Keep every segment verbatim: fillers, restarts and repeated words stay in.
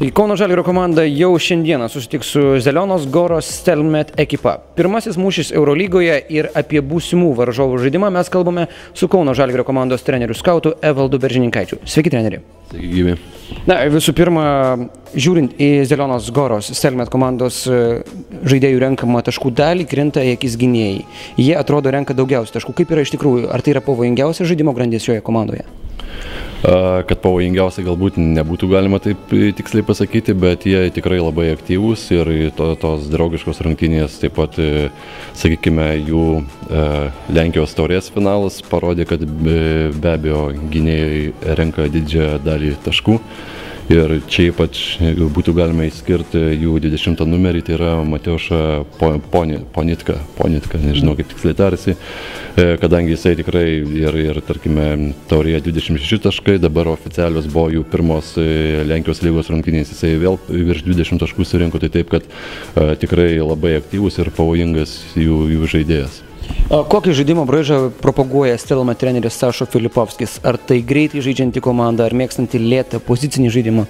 Kauno Žalgirio komanda jau šiandieną susitiks su Zelionos Goros Stelmet ekipa. Pirmasis mūšis Eurolygoje ir apie būsimų varžovų žaidimą mes kalbame su Kauno Žalgirio komandos treneriu skautu Evaldu Beržininkaičiu. Sveiki, treneri. Sveiki, gyvi. Na, visų pirma, žiūrint į Zelionos Goros Stelmet komandos žaidėjų renkamą taškų dalį, krinta į akis gynėjai. Jie atrodo renka daugiausiai taškų. Kaip yra iš tikrųjų? Ar tai yra pavojingiausia žaidimo grandis šioje komandoje? Kad pavojingiausia galbūt nebūtų galima taip tiksliai pasakyti, bet jie tikrai labai aktyvūs ir to, tos draugiškos rungtynės, taip pat, sakykime, jų e, Lenkijos taurės finalas parodė, kad be, be abejo gynėjai renka didžiąją dalį taškų. Ir čia ypač būtų galima įskirti jų dvidešimtą numerį, tai yra Mateušą Ponitka, Ponitka, nežinau kaip tiksliai tarsi, kadangi jisai tikrai ir, ir tarkime, taurėje dvidešimt šeši taškai, dabar oficialios buvo jų pirmos Lenkijos lygos rungtynės, jisai vėl virš dvidešimt taškų surinko, tai taip, kad a, tikrai labai aktyvus ir pavojingas jų, jų žaidėjas. Kokį žaidimo braižą propaguoja Stelmet treneris Sašo Filipovskis? Ar tai greitai žaidžianti komanda, ar mėgstanti lėtą pozicinį žaidimą?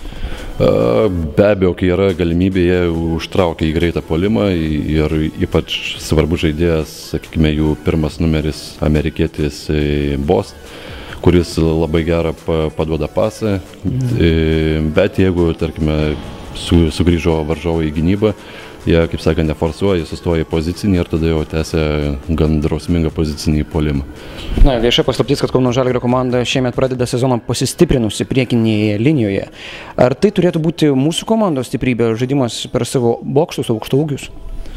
Be abejo, kai yra galimybė, jie užtraukia į greitą puolimą ir ypač svarbus žaidėjas, sakykime, jų pirmas numeris amerikietis Bost, kuris labai gerą paduoda pasą, mm. bet jeigu, tarkime, su, sugrįžo varžovai į gynybą, jie, kaip sakant, neforsuoja, jie sustoja į pozicinį ir tada jau tęsia gan drausmingą pozicinį puolimą. Na, vieša paslaptis, kad Kauno Žalgirio komanda šiemet pradeda sezoną pasistiprinusi priekinėje linijoje. Ar tai turėtų būti mūsų komandos stiprybė, žaidimas per savo bokštus, aukštaūgius?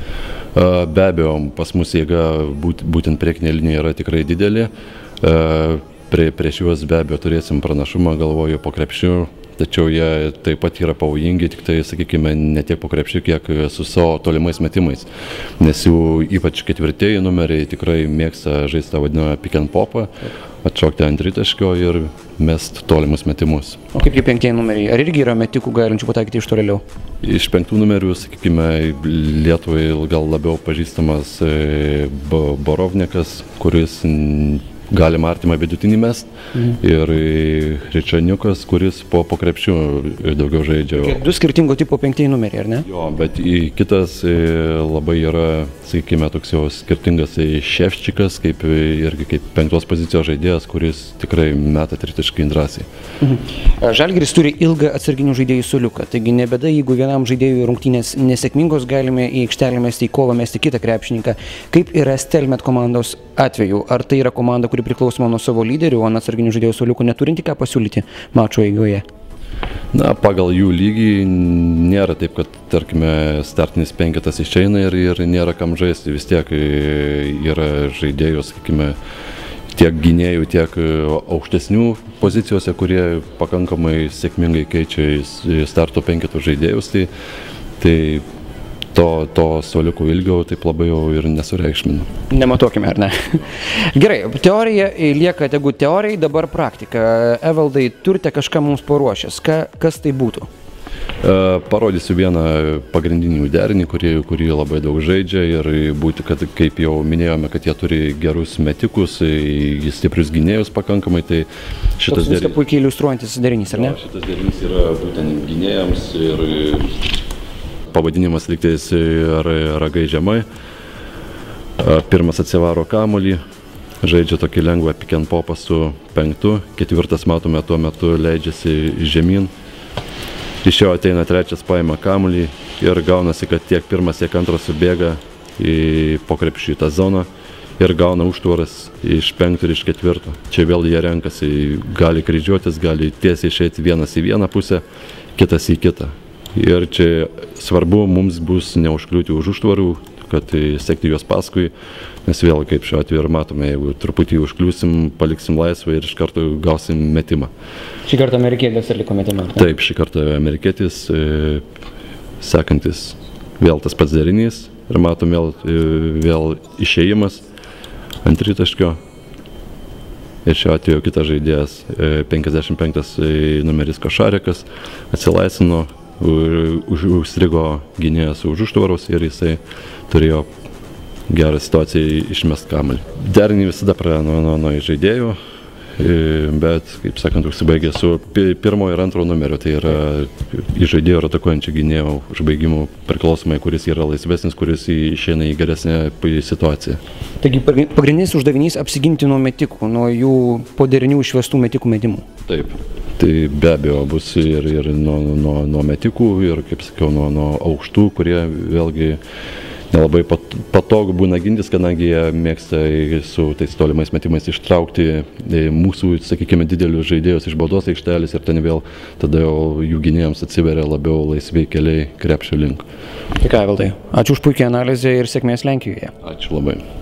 Be abejo, pas mus jėga būt, būtent priekinė linija yra tikrai didelė. Prie, prieš juos be abejo turėsim pranašumą, galvoju, po krepšiu. Tačiau jie taip pat yra pavojingi, tik tai, sakykime, ne tiek po krepšiu, kiek su savo tolimais metimais. Nes jų ypač ketvirtieji numeriai tikrai mėgsta žaisti tą vadinamą pick and popą, atšokti ant tritaškio ir mest tolimus metimus. O kaip jie penktieji numeriai? Ar irgi yra metikų galinčių pataikyti iš tolėliau? Iš penktų numerių, sakykime, Lietuvai gal labiau pažįstamas Borovnikas, kuris galima artimą vidutinį mest, mhm. ir Ričaniukas, kuris po, po krepšių daugiau žaidžia. Du skirtingo tipo penktieji numeriai, ar ne? Jo, bet kitas labai yra, sakykime, toks jau skirtingas Šefčikas, kaip irgi kaip penktos pozicijos žaidėjas, kuris tikrai meta tritaškį drąsiai. Mhm. Žalgiris turi ilgą atsarginių žaidėjų suoliuką, taigi nebėda, jeigu vienam žaidėjui rungtynės nesėkmingos, galime į aikštelę mesti, į kovą mesti kitą krepšininką. Kaip yra Stelmet komandos atveju? Ar tai yra komanda, kuri priklausoma nuo savo lyderių, o atsarginių žaidėjų suoliukų neturinti ką pasiūlyti mačo eigoje? Na, pagal jų lygį nėra taip, kad, tarkime, startinis penketas išeina ir, ir nėra kam žaisti. Vis tiek yra žaidėjų, sakykime, tiek gynėjų, tiek aukštesnių pozicijose, kurie pakankamai sėkmingai keičia starto penketų žaidėjus. Tai, tai to, to suoliukų ilgio taip labai jau ir nesureikšminu. Nematokime, ar ne? Gerai, teorija lieka tegu teorijai, dabar praktika. Evaldai, turite kažką mums paruošęs. Ka, kas tai būtų? Parodysiu vieną pagrindinį derinį, kurį, kurį labai daug žaidžia ir būti, kad, kaip jau minėjome, kad jie turi gerus metikus, stiprius gynėjus pakankamai, tai šitas derinys... Viską puikiai iliustruojantis derinys, ar ne? Jo, šitas derinys yra būtent gynėjams ir pavadinimas lygtais ragai žemai. Pirmas atsivaro kamuolį, žaidžia tokį lengvą pick and popą su penktu, ketvirtas, matome, tuo metu leidžiasi žemyn. Iš jo ateina trečias, paima kamuolį ir gaunasi, kad tiek pirmas, tiek antras subėga į po krepšį tą zoną ir gauna užtvaras iš penkto ir iš ketvirto. Čia vėl jie renkasi, gali kryžiuotis, gali tiesiai išeiti vienas į vieną pusę, kitas į kitą. Ir čia svarbu mums bus neužkliūti už užtvarų, kad sekti juos paskui, nes vėl, kaip šiuo atveju ir matome, jeigu truputį užkliūsim, paliksim laisvą ir iš karto gausim metimą. Šį kartą amerikietis atliko metimą? Taip, šį kartą amerikietis, e, sekantis vėl tas pats derinys ir matom vėl, e, vėl išėjimas ant tritaškio. Ir šiuo atveju kitas žaidėjas, e, penkiasdešimt penktas numeris Košarekas, atsilaisvino, už, užstrigo gynėjas už užtvaros ir jisai turėjo gerą situaciją išmest kamuolį. Derinį visada pradeda nuo, nuo, nuo žaidėjų, bet, kaip sakant, užsibaigė su pirmo ir antro numerio, tai yra iš žaidėjo ir atakuojančio gynėjo užbaigimų priklausomai, kuris yra laisvesnis, kuris išeina į geresnę situaciją. Taigi pagrindinis uždavinys apsiginti nuo metikų, nuo jų po derinių išvestų metikų metimų. Taip, tai be abejo bus ir, ir nuo, nuo, nuo metikų, ir, kaip sakiau, nuo, nuo aukštų, kurie vėlgi nelabai pat, patogu būna gintis, kadangi jie mėgsta su tais tolimais metimais ištraukti mūsų, sakykime, didelius žaidėjus iš baudos aikštelės ir ten vėl tada jau jų gynėjams atsiveria labiau laisvi keliai krepšio link. Tai ką, Evaldai, ačiū už puikią analizę ir sėkmės Lenkijoje. Ačiū labai.